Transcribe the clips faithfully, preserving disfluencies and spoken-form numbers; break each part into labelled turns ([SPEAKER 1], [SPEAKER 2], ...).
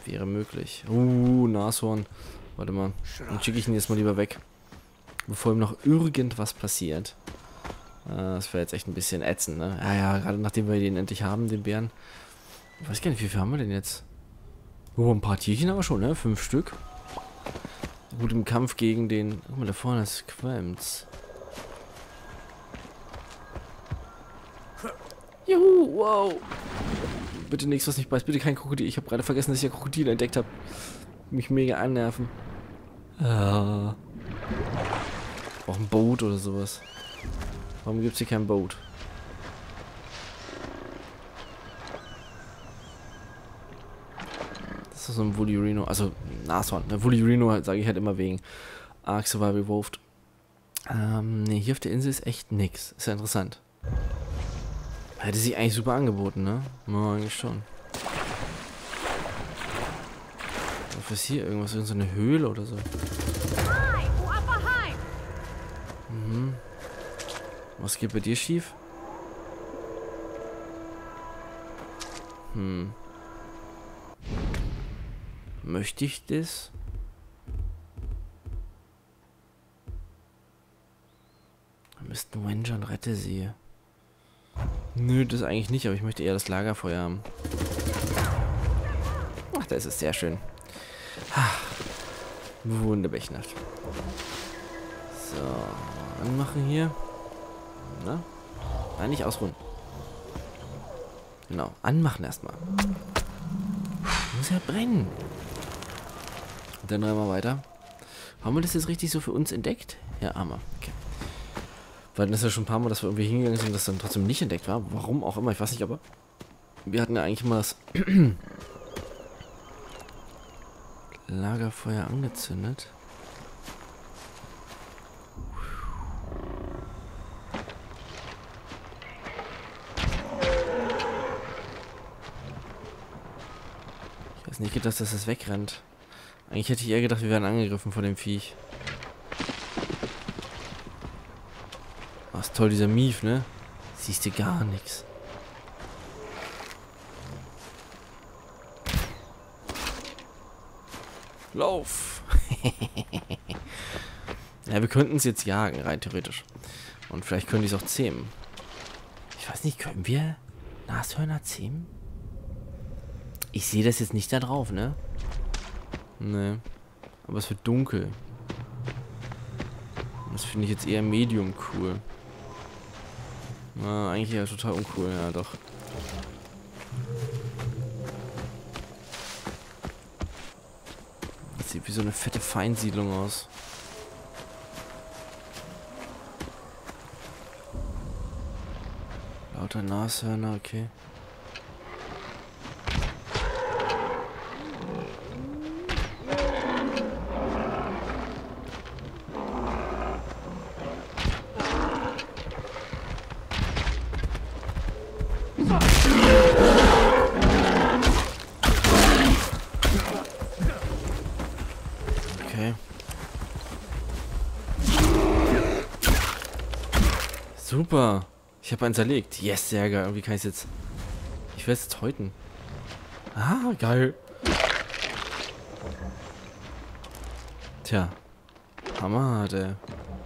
[SPEAKER 1] Wäre möglich. Uh, Nashorn. Warte mal. Dann schicke ich ihn jetzt mal lieber weg. Bevor ihm noch irgendwas passiert. Äh, das wäre jetzt echt ein bisschen ätzend, ne? Ja, ja, gerade nachdem wir den endlich haben, den Bären. Ich weiß gar nicht, wie viel haben wir denn jetzt? Oh, ein paar Tierchen aber schon, ne? Fünf Stück. Gut im Kampf gegen den... Guck mal, da vorne ist Qualms. Juhu, wow. Bitte nichts, was nicht beißt. Bitte kein Krokodil. Ich habe gerade vergessen, dass ich ja Krokodil entdeckt habe. Mich mega annerven. Ah. Auch ein Boot oder sowas. Warum gibt es hier kein Boot? Das ist so ein Woolly Rhino. Also, Nashorn. Ne, Woolly Rhino sage ich halt immer wegen Ark Survival Evolved. Ähm, ne, hier auf der Insel ist echt nix. Ist ja interessant. Hätte sich eigentlich super angeboten, ne? Ja, eigentlich schon. Was ist hier? Irgendwas? Irgendeine Höhle oder so? Mhm. Was geht bei dir schief? Hm. Möchte ich das? Am besten Wenger und rette sie. Nö, das eigentlich nicht, aber ich möchte eher das Lagerfeuer haben. Ach, da ist es sehr schön. Ach, wunderbächnacht. So, anmachen hier. Na? Nein, nicht ausruhen. Genau, anmachen erstmal. Muss ja brennen. Und dann rennen wir weiter. Haben wir das jetzt richtig so für uns entdeckt? Ja, haben wir. Okay. Weil das ist ja schon ein paar Mal, dass wir irgendwie hingegangen sind und das dann trotzdem nicht entdeckt war. Warum auch immer, ich weiß nicht, aber wir hatten ja eigentlich immer das Lagerfeuer angezündet. Ich weiß nicht gedacht, dass es wegrennt. Eigentlich hätte ich eher gedacht, wir werden angegriffen von dem Viech. Oh, ist toll, dieser Mief, ne? Siehst du gar nichts. Lauf! Ja, wir könnten es jetzt jagen, rein theoretisch. Und vielleicht können die es auch zähmen. Ich weiß nicht, können wir Nashörner zähmen? Ich sehe das jetzt nicht da drauf, ne? Ne. Aber es wird dunkel. Das finde ich jetzt eher medium cool. Na, eigentlich ja total uncool, ja doch. Das sieht wie so eine fette Feinsiedlung aus. Lauter Nashörner, okay. Okay. Super. Ich habe einen zerlegt. Yes, sehr geil. Wie kann ich es jetzt... Ich werde es jetzt häuten. Ah, geil. Tja. Hammer, der.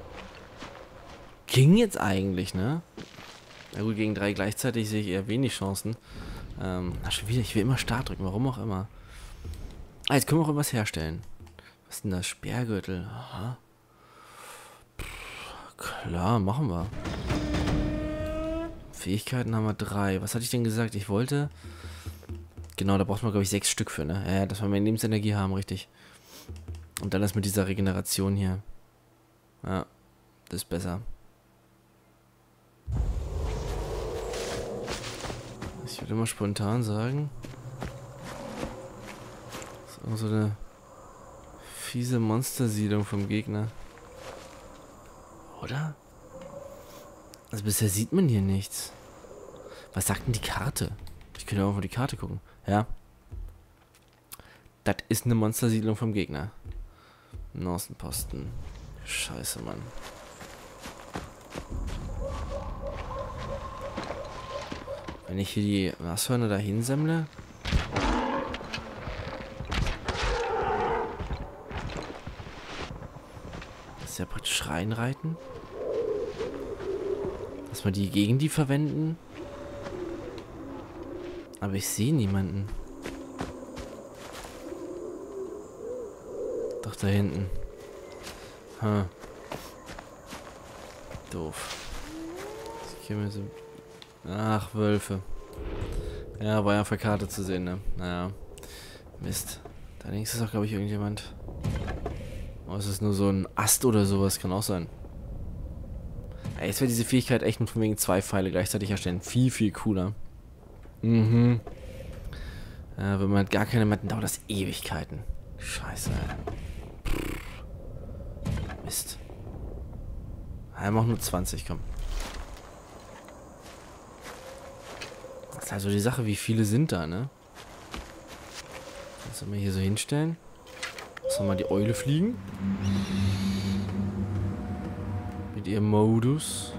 [SPEAKER 1] Ging jetzt eigentlich, ne? Na gut, gegen drei gleichzeitig sehe ich eher wenig Chancen. Ähm, na schon wieder, ich will immer Start drücken, warum auch immer. Ah, jetzt können wir auch irgendwas herstellen. Was ist denn das? Sperrgürtel. Aha. Pff, klar, machen wir. Fähigkeiten haben wir drei. Was hatte ich denn gesagt? Ich wollte... Genau, da braucht man, glaube ich, sechs Stück für, ne? Ja, dass wir mehr Lebensenergie haben, richtig. Und dann das mit dieser Regeneration hier. Ja, das ist besser. Ich würde immer spontan sagen. Das ist auch so eine fiese Monstersiedlung vom Gegner. Oder? Also bisher sieht man hier nichts. Was sagt denn die Karte? Ich könnte auch mal die Karte gucken. Ja. Das ist eine Monstersiedlung vom Gegner. Außenposten. Scheiße, Mann. Wenn ich hier die Nashörner dahin semmle. ja praktisch reinreiten. Dass wir die gegen die verwenden. Aber ich sehe niemanden. Doch da hinten. Ha. Doof. Ich mir so. Ach, Wölfe. Ja, war ja auf der Karte zu sehen, ne? Naja. Mist. Da links ist auch, glaube ich, irgendjemand. Oh, es ist nur so ein Ast oder sowas, kann auch sein. Ey, jetzt wäre diese Fähigkeit echt mit von wegen zwei Pfeile gleichzeitig erstellen. Viel, viel cooler. Mhm. Ja, wenn man halt gar keine mehr hat, dauert das Ewigkeiten. Scheiße, ey. Mist. Ja, mach nur zwanzig, komm. Das ist also die Sache, wie viele sind da, ne? Sollen wir hier so hinstellen? Sollen wir mal die Eule fliegen? Mit ihrem Modus.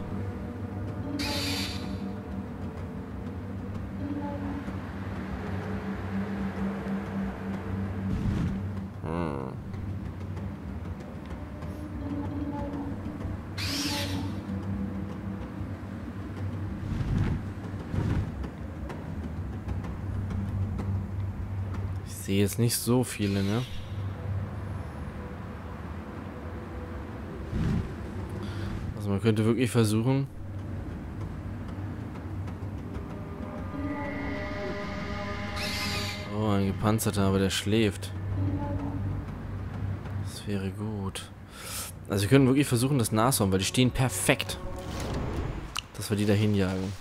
[SPEAKER 1] Hm. Ich sehe jetzt nicht so viele, ne? Also man könnte wirklich versuchen. Oh, ein gepanzerter, aber der schläft. Das wäre gut. Also wir können wirklich versuchen, das Nashorn, weil die stehen perfekt. Dass wir die dahin jagen.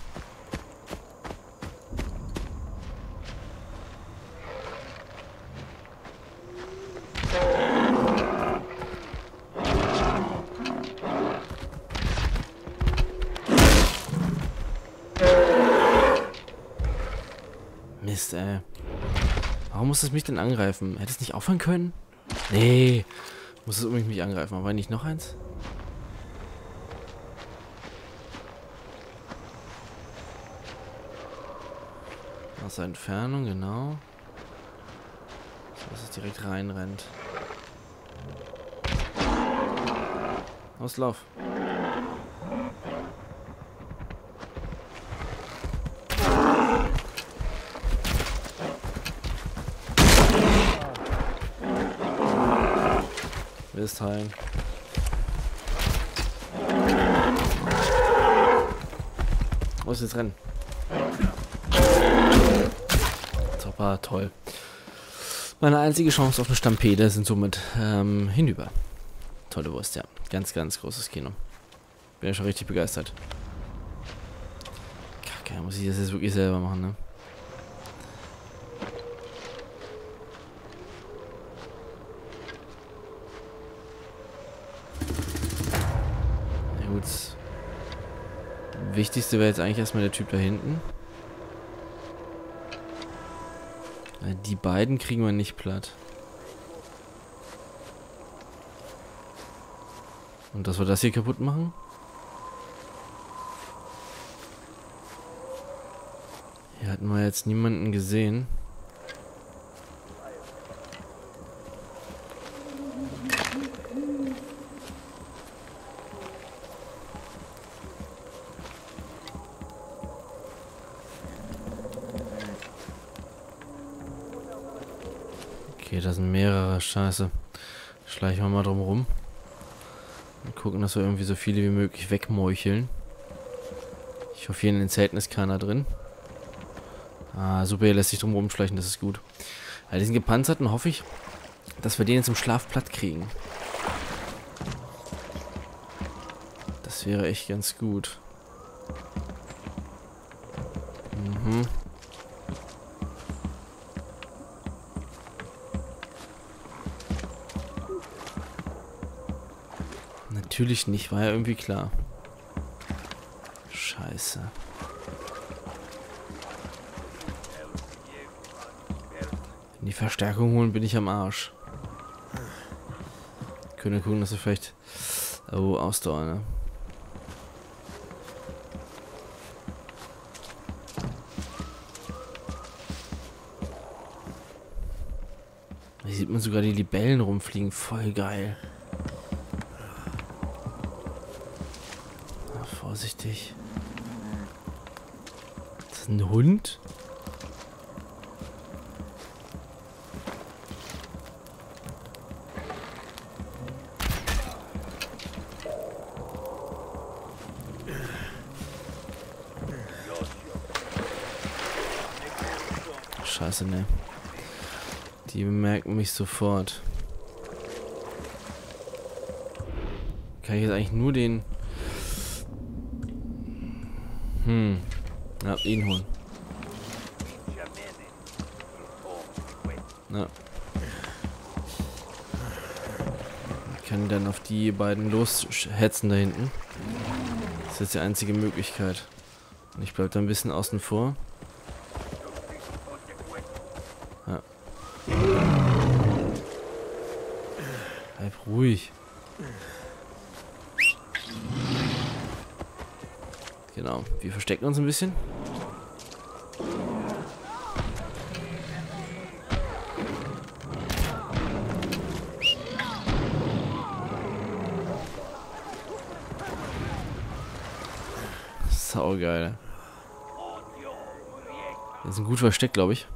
[SPEAKER 1] Mist, ey. Warum muss es mich denn angreifen? Hätte es nicht aufhören können? Nee. Muss es unbedingt mich angreifen. Aber nicht noch eins? Aus der Entfernung, genau. So, dass es direkt reinrennt. Auslauf. Ist heilen. Muss jetzt rennen. Super, toll. Meine einzige Chance auf eine Stampede sind somit ähm, hinüber. Tolle Wurst, ja. Ganz, ganz großes Kino. Bin ja schon richtig begeistert. Kacke, muss ich das jetzt wirklich selber machen, ne? Das Wichtigste wäre jetzt eigentlich erstmal der Typ da hinten. Die beiden kriegen wir nicht platt. Und dass wir das hier kaputt machen? Hier hatten wir jetzt niemanden gesehen. Okay, da sind mehrere. Scheiße. Schleichen wir mal drum rum. Und gucken, dass wir irgendwie so viele wie möglich wegmeucheln. Ich hoffe, hier in den Zelten ist keiner drin. Ah, super, hier lässt sich drum rumschleichen, das ist gut. Ja, diesen gepanzerten hoffe ich, dass wir den jetzt im Schlaf platt kriegen. Das wäre echt ganz gut. Mhm. Natürlich nicht, war ja irgendwie klar. Scheiße. Wenn die Verstärkung holen, bin ich am Arsch. Können wir gucken, dass wir vielleicht... Oh, Ausdauer, ne? Hier sieht man sogar die Libellen rumfliegen. Voll geil. vorsichtig. Ist das ein Hund? Scheiße, ne. Die bemerken mich sofort. Kann ich jetzt eigentlich nur den... Hm. Ja, ihn holen. Ja. Ich kann dann auf die beiden loshetzen da hinten. Das ist jetzt die einzige Möglichkeit. Und ich bleib da ein bisschen außen vor. Ja. Bleib ruhig. Genau, wir verstecken uns ein bisschen. Saugeil. Wir sind gut versteckt, glaube ich.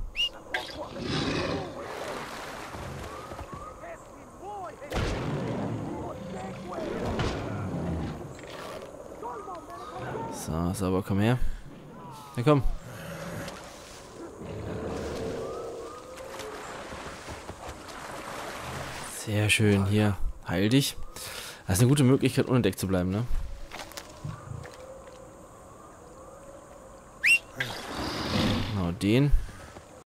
[SPEAKER 1] So, sauber, komm her. Ja, komm. Sehr schön, hier. Heil dich. Das ist eine gute Möglichkeit, unentdeckt zu bleiben, ne? Genau, den.